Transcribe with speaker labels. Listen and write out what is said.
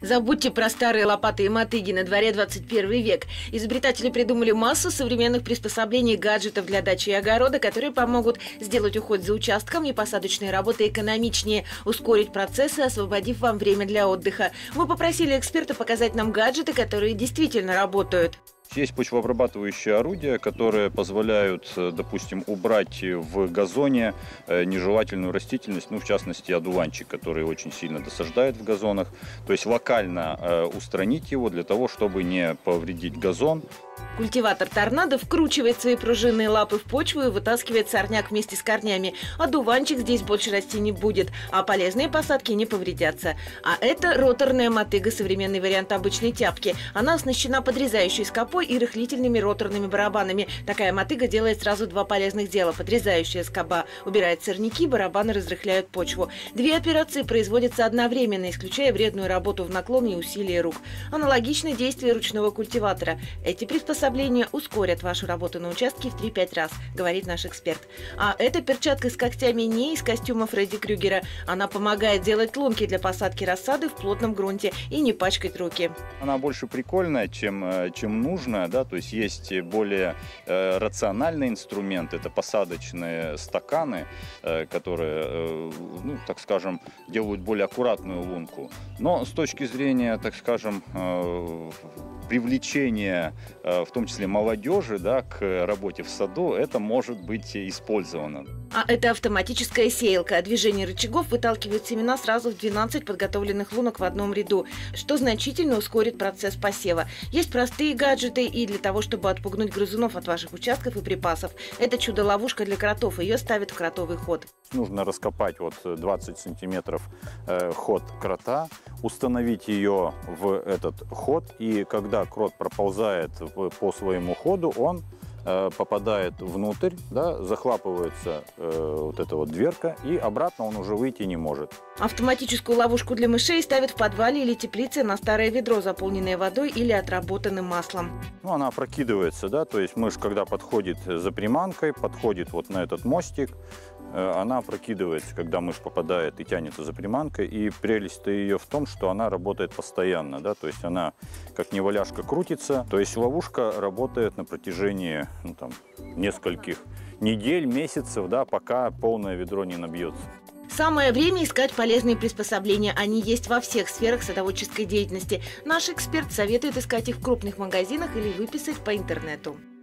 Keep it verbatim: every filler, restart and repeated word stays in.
Speaker 1: Забудьте про старые лопаты и мотыги, на дворе двадцать первый век. Изобретатели придумали массу современных приспособлений, гаджетов для дачи и огорода, которые помогут сделать уход за участком и посадочные работы экономичнее, ускорить процессы, освободив вам время для отдыха. Мы попросили эксперта показать нам гаджеты, которые действительно работают.
Speaker 2: Есть почвообрабатывающие орудия, которые позволяют, допустим, убрать в газоне нежелательную растительность, ну, в частности, одуванчик, который очень сильно досаждает в газонах. То есть локально устранить его для того, чтобы не повредить газон.
Speaker 1: Культиватор «Торнадо» вкручивает свои пружинные лапы в почву и вытаскивает сорняк вместе с корнями. Одуванчик здесь больше расти не будет, а полезные посадки не повредятся. А это роторная мотыга, современный вариант обычной тяпки. Она оснащена подрезающей скобой и рыхлительными роторными барабанами. Такая мотыга делает сразу два полезных дела. Подрезающая скоба убирает сорняки, барабаны разрыхляют почву. Две операции производятся одновременно, исключая вредную работу в наклон и усилие рук. Аналогичны действия ручного культиватора. Эти приспособления ускорят вашу работу на участке в три-пять раз, говорит наш эксперт. А эта перчатка с когтями не из костюма Фредди Крюгера. Она помогает делать лунки для посадки рассады в плотном грунте и не пачкать руки.
Speaker 2: Она больше прикольная, чем, чем нужно. Да? То есть есть более э, рациональный инструмент. Это посадочные стаканы, э, которые, э, ну, так скажем, делают более аккуратную лунку. Но с точки зрения, так скажем, э, привлечения, в том числе молодежи, да, к работе в саду, это может быть использовано.
Speaker 1: А это автоматическая сеялка. Движение рычагов выталкивает семена сразу в двенадцать подготовленных лунок в одном ряду, что значительно ускорит процесс посева. Есть простые гаджеты и для того, чтобы отпугнуть грызунов от ваших участков и припасов. Это чудо-ловушка для кротов. Ее ставят в кротовый ход.
Speaker 2: Нужно раскопать вот двадцать сантиметров э, ход крота, установить ее в этот ход, и когда крот проползает в, по своему ходу, он э, попадает внутрь, да, захлапывается э, вот эта вот дверка, и обратно он уже выйти не может.
Speaker 1: Автоматическую ловушку для мышей ставят в подвале или теплице на старое ведро, заполненное водой или отработанным маслом.
Speaker 2: Ну, она опрокидывается, да, то есть мышь, когда подходит за приманкой, подходит вот на этот мостик, она опрокидывается, когда мышь попадает и тянется за приманкой. И прелесть ее в том, что она работает постоянно, да, то есть она как неваляшка крутится. То есть ловушка работает на протяжении, ну, там, нескольких недель, месяцев, да, пока полное ведро не набьется.
Speaker 1: Самое время искать полезные приспособления. Они есть во всех сферах садоводческой деятельности. Наш эксперт советует искать их в крупных магазинах или выписать по интернету.